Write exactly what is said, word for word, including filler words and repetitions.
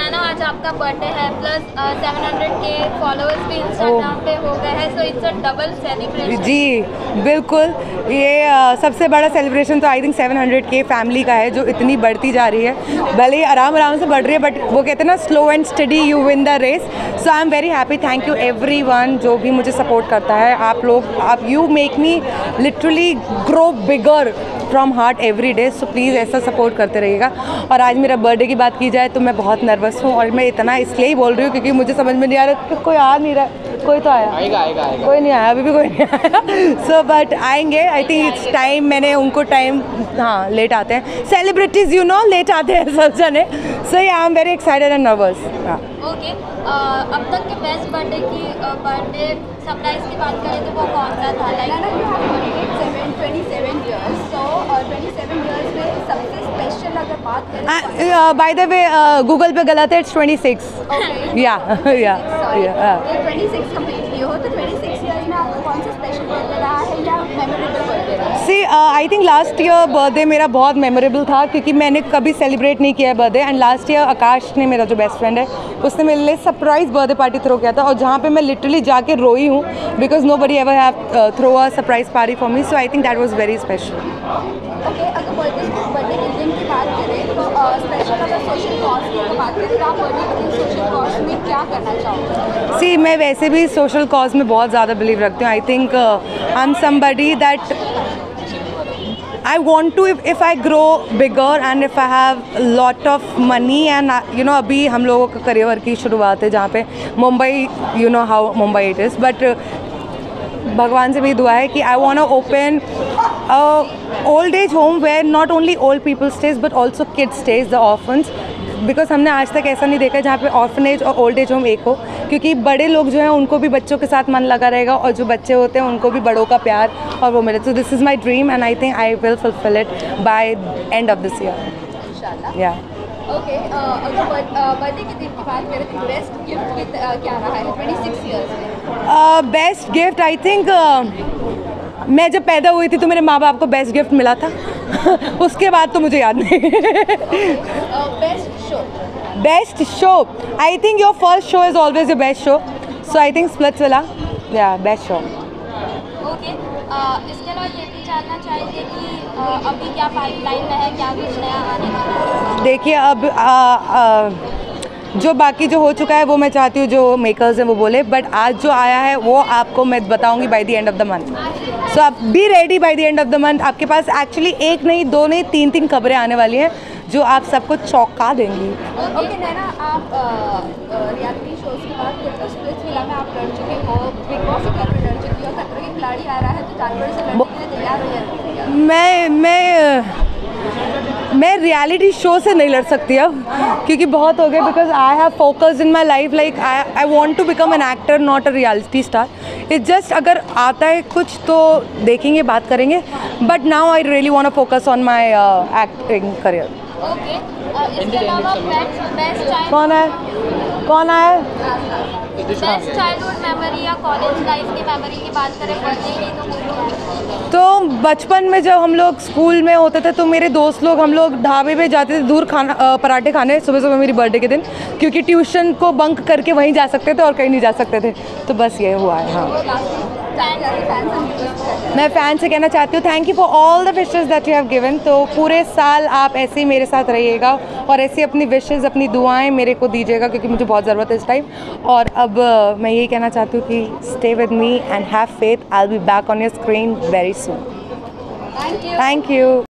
नैना आज आपका बर्थडे है प्लस सेवन हंड्रेड के फॉलोअर्स भी इंस्टाग्राम पे हो गए हैं, so it's a double celebration. जी बिल्कुल, ये uh, सबसे बड़ा सेलिब्रेशन तो आई थिंक सेवन हंड्रेड के फैमिली का है जो इतनी बढ़ती जा रही है। भले ही आराम आराम से बढ़ रही है बट वो कहते हैं ना slow and steady you win the race. So I am very happy, thank you everyone जो भी मुझे सपोर्ट करता है। आप लोग आप you make me literally grow bigger from heart every day, so please ऐसा सपोर्ट करते रहिएगा। और आज मेरा बर्थडे की बात की जाए तो मैं बहुत नर्वस हूँ और मैं इतना इसलिए ही बोल रही हूँ क्योंकि मुझे समझ में नहीं आ रहा कि कोई आ नहीं रहा। कोई तो आया आएगा आएगा आएगा कोई नहीं आया, अभी भी कोई नहीं आया। सो बट आएंगे, आई थिंक इट्स टाइम। मैंने उनको टाइम, हाँ लेट आते हैं सेलिब्रिटीज़, यू नो लेट आते हैं सब जने। So I am very excited and nervous. Okay, अब तक के बेस्ट बर्थडे की बर्थडे सरप्राइज की बात करें तो वो कौन सा था? Like twenty seven years, so twenty seven years में सबसे स्पेशल अगर बात करें बाय द वे गूगल पे गलत है, इट्स ट्वेंटी सिक्स। या या ट्वेंटी सिक्स कंप्लीट किए हो, तो ट्वेंटी सिक्स इयर्स में आपका कौन सा स्पेशल बर्थडे रहा है या मेमोरेबल बर्थडे रहा है? See I think last year birthday मेरा बहुत मेमोरेबल था क्योंकि मैंने कभी सेलिब्रेट नहीं किया है birthday. And last year Akash ने, मेरा जो बेस्ट फ्रेंड है, उसने मेरे लिए सरप्राइज बर्थडे पार्टी थ्रो किया था और जहाँ पे मैं लिटरली जाके रोई हूँ because nobody ever have throw a surprise party for me. So I think that was very special. Okay, अगर बर्थडे बर्थडे के दिन की बात करें तो स्पेशल अगर सोशल कॉज की बात करें तो आप बर्थडे के दिन सोशल कॉज में क्या करना चाहोगे? सी मैं वैसे भी सोशल कॉज में बहुत ज़्यादा बिलीव रखती हूँ। I think I am somebody that I want to, if, if I grow bigger and if I have a lot of money and uh, you know अभी हम लोगों का करियर की शुरुआत है जहाँ पे Mumbai, you know how Mumbai it is, but uh, भगवान से भी दुआ है कि I want to open a old age home where not only old people stays but also kids stays, the orphans, because हमने आज तक ऐसा नहीं देखा जहाँ पे ऑर्फनेज और ओल्ड एज होम एक हो, क्योंकि बड़े लोग जो हैं उनको भी बच्चों के साथ मन लगा रहेगा और जो बच्चे होते हैं उनको भी बड़ों का प्यार और वो मिले। So this is my dream and I think I will fulfil it by end of this year इंशाल्लाह। या ओके, अगर बर्थडे के दिन की बात करें तो बेस्ट गिफ्ट क्या रहा है ट्वेंटी सिक्स इयर्स में? बेस्ट गिफ्ट आई थिंक मैं जब पैदा हुई थी तो मेरे माँ बाप को बेस्ट गिफ्ट मिला था। उसके बाद तो मुझे याद नहीं। Best show best show I think your first show is always your best show, so I think Splitsvilla, या बेस्ट शो। ओके, इसके अलावा ये भी जानना चाहेंगे कि uh, अभी क्या पाइपलाइन में है, क्या कुछ नया आने वाला है? देखिए अब आ, आ, जो बाकी जो हो चुका है वो मैं चाहती हूँ जो मेकर्स हैं वो बोले, बट आज जो आया है वो आपको मैं बताऊँगी by the end of the month. So आप be ready by the end of the month. आपके पास एक्चुअली एक नहीं, दो नहीं, तीन तीन खबरें आने वाली हैं जो आप सबको चौंका देंगी। ओके नैना, आप रियलिटी शोज की बात करें तो स्प्लिट्सविला में आप लड़ चुके हो, बिग बॉस से घर में लड़ चुकी हो, खतरों के खिलाड़ी आ रहा है तो जानवर से लड़ने के लिए तैयार हो जाती है? मैं मैं मैं रियलिटी शो से नहीं लड़ सकती अब क्योंकि बहुत हो गया, because I have focused in my life, like I I want to become an actor not a reality star. It's just अगर आता है कुछ तो देखेंगे, बात करेंगे, but now I really want to focus on my acting career. Okay, इसके अलावा बेस्ट चाइल्ड कौन है कौन आया बेस्ट चाइल्डहुड मेमोरी या कॉलेज लाइफ की मेमोरी की बात करें बर्थडे की तो बोलो। तो बचपन में जब हम लोग स्कूल में होते थे तो मेरे दोस्त लोग, हम लोग ढाबे पे जाते थे दूर खाना आ, पराठे खाने सुबह सुबह मेरी बर्थडे के दिन, क्योंकि ट्यूशन को बंक करके वहीं जा सकते थे और कहीं नहीं जा सकते थे। तो बस ये हुआ है। हाँ, मैं फ़ैन से कहना चाहती हूँ thank you for all the wishes that you have given. तो पूरे साल आप ऐसे ही मेरे साथ रहिएगा और ऐसी अपनी विशेज़, अपनी दुआएं मेरे को दीजिएगा क्योंकि मुझे बहुत ज़रूरत है इस टाइम। और अब uh, मैं यही कहना चाहती हूँ कि stay with me and have faith, I will be back on your screen very soon. Thank you. Thank you.